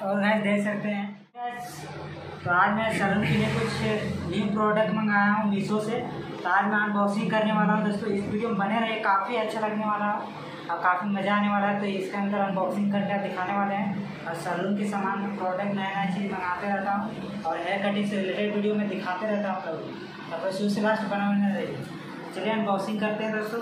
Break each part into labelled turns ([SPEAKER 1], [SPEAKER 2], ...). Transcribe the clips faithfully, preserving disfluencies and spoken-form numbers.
[SPEAKER 1] और गाइस देख सकते हैं guys, तो आज मैं सैलून के लिए कुछ न्यू प्रोडक्ट मंगाया हूँ मीशो से। तो आज मैं अनबॉक्सिंग करने वाला हूँ दोस्तों। इस वीडियो में बने रहे, काफ़ी अच्छा लगने वाला है और काफ़ी मज़ा आने वाला है। तो इसके अंदर अनबॉक्सिंग करके दिखाने वाले हैं और सैलून के सामान प्रोडक्ट नया नया चीज़ मंगाते रहता हूँ और हेयर कटिंग से रिलेटेड वीडियो में दिखाते रहता हूँ लोग। तो शुरू से लास्ट बना बना रहिए। चलिए अनबॉक्सिंग करते हैं दोस्तों।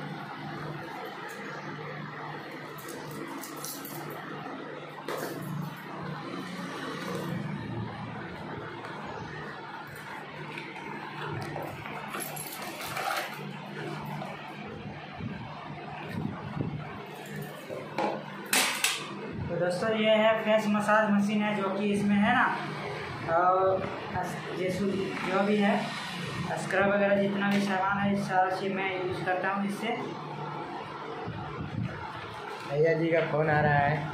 [SPEAKER 1] तो दोस्तों ये है फेस मसाज मशीन है, जो कि इसमें है ना, और जैसे जो भी है स्क्रब वगैरह जितना भी सामान है सारा चीज़ मैं यूज़ करता हूँ इससे।
[SPEAKER 2] भैया जी का फ़ोन आ रहा है।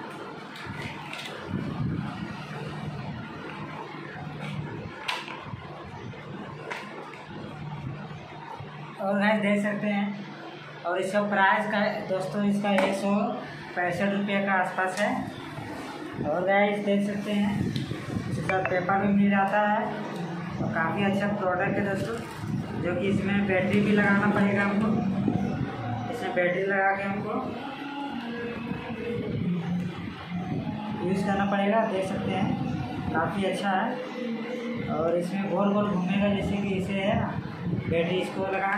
[SPEAKER 1] और गाइस देख सकते हैं, और इसका प्राइस का दोस्तों इसका एक सौ पैंसठ रुपये का आसपास है। और गाइस देख सकते हैं इसके साथ पेपर भी मिल जाता है और काफ़ी अच्छा प्रोडक्ट है दोस्तों, जो कि इसमें बैटरी भी लगाना पड़ेगा हमको। इसमें बैटरी लगा के हमको यूज़ करना पड़ेगा। देख सकते हैं काफ़ी अच्छा है और इसमें गोल गोल घूमेगा, जैसे कि इसे है ना बैटरी, इसको लगा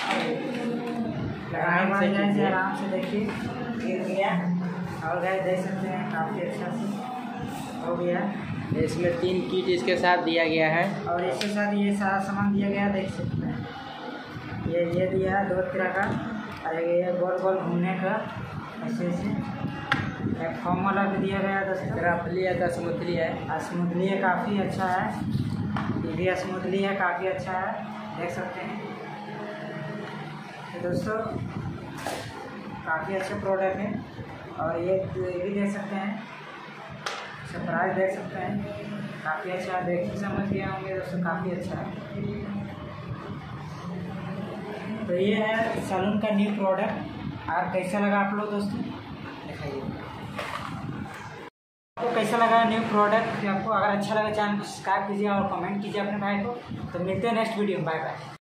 [SPEAKER 1] लगाने के बाद आराम से देखिए गिर गया। और गाइस देख सकते हैं काफ़ी अच्छा से हो गया।
[SPEAKER 2] इसमें तीन किट इसके साथ दिया गया है
[SPEAKER 1] और इसके साथ ये सारा सामान दिया गया, देख सकते हैं। ये ये दिया है दो तरह का, और ये गोल गोल घूमने का ऐसे ऐसे एक फॉर्म वाला भी दिया गया दोस्तों।
[SPEAKER 2] रफली है, स्मूथली है।
[SPEAKER 1] स्मूथली है, काफ़ी अच्छा है। ये भी स्मूथली है, काफ़ी अच्छा है, देख सकते हैं। तो दोस्तों काफ़ी अच्छा प्रोडक्ट है। और ये ये भी देख सकते हैं, इसका प्राइस देख सकते हैं, काफ़ी अच्छा है। देख समझ गया होंगे दोस्तों, काफ़ी अच्छा है। तो ये है सैलून का न्यू प्रोडक्ट। और कैसा लगा आप लोग दोस्तों, दिखाइए आपको कैसा लगा न्यू प्रोडक्ट। आपको अगर अच्छा लगा चैनल को सब्सक्राइब कीजिए और कमेंट कीजिए अपने भाई को। तो मिलते हैं नेक्स्ट वीडियो में, बाय बाय।